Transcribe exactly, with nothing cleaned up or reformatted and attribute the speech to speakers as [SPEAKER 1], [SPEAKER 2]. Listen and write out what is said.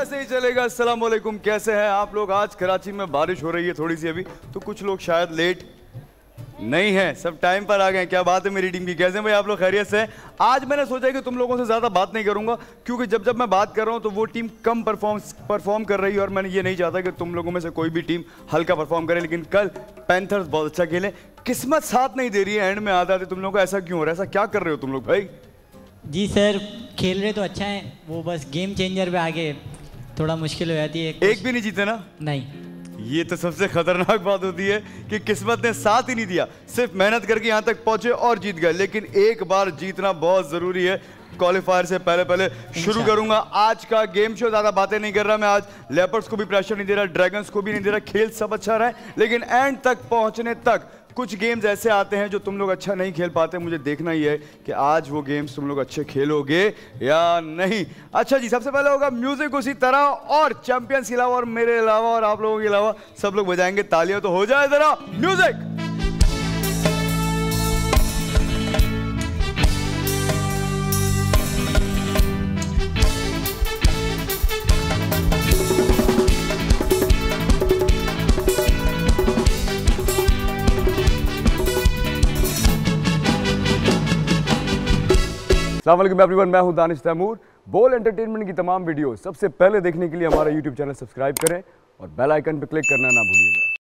[SPEAKER 1] वैसे ही चलेगा। अस्सलाम वालेकुम, कैसे हैं आप लोग? आज कराची में बारिश हो रही है थोड़ी सी अभी, तो कुछ लोग शायद लेट नहीं है, सब टाइम पर आ गए। क्या बात है मेरी टीम की, कैसे हैं भाई आप लोग? खैरियत से? आज मैंने सोचा कि तुम लोगों से ज़्यादा बात नहीं करूंगा, क्योंकि जब जब मैं बात कर रहा हूं तो वो टीम कम परफॉर्म परफॉर्म कर रही है और मैंने ये नहीं चाहता कि तुम लोगों में से कोई भी टीम हल्का परफॉर्म करे। लेकिन कल पैंथर्स बहुत अच्छा खेले, किस्मत साथ नहीं दे रही है, एंड में आते आते तुम लोगों को ऐसा क्यों हो रहा है? ऐसा क्या कर रहे हो तुम लोग भाई?
[SPEAKER 2] जी सर, खेल रहे तो अच्छा है, वो बस गेम चेंजर पे आगे थोड़ा मुश्किल हो जाती है।
[SPEAKER 1] एक भी नहीं जीते ना?
[SPEAKER 2] नहीं।
[SPEAKER 1] ये तो सबसे खतरनाक बात होती है कि किस्मत ने साथ ही नहीं दिया, सिर्फ मेहनत करके यहाँ तक पहुंचे और जीत गए। लेकिन एक बार जीतना बहुत जरूरी है। क्वालिफायर से पहले पहले शुरू करूंगा आज का गेम शो। ज्यादा बातें नहीं कर रहा मैं आज, लेपर्ड्स को भी प्रेशर नहीं दे रहा, ड्रैगन्स को भी नहीं दे रहा। खेल सब अच्छा रहा है, लेकिन एंड तक पहुंचने तक कुछ गेम्स ऐसे आते हैं जो तुम लोग अच्छा नहीं खेल पाते। मुझे देखना ही है कि आज वो गेम्स तुम लोग अच्छे खेलोगे या नहीं। अच्छा जी, सबसे पहले होगा म्यूजिक उसी तरह, और चैंपियंस के अलावा और मेरे अलावा और आप लोगों के अलावा सब लोग बजाएंगे तालियां, तो हो जाए जरा म्यूजिक। अस्सलाम वालेकुम एवरीवन, मैं हूं दानिश तैमूर। बोल एंटरटेनमेंट की तमाम वीडियो सबसे पहले देखने के लिए हमारा यूट्यूब चैनल सब्सक्राइब करें और बेल आइकन पर क्लिक करना ना भूलिएगा।